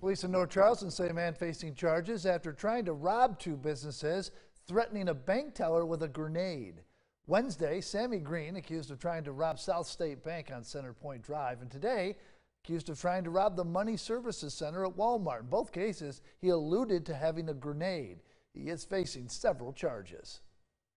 Police in North Charleston say a man facing charges after trying to rob two businesses, threatening a bank teller with a grenade. Wednesday, Sammy Green accused of trying to rob South State Bank on Center Point Drive, and today accused of trying to rob the Money Services Center at Walmart. In both cases, he alluded to having a grenade. He is facing several charges.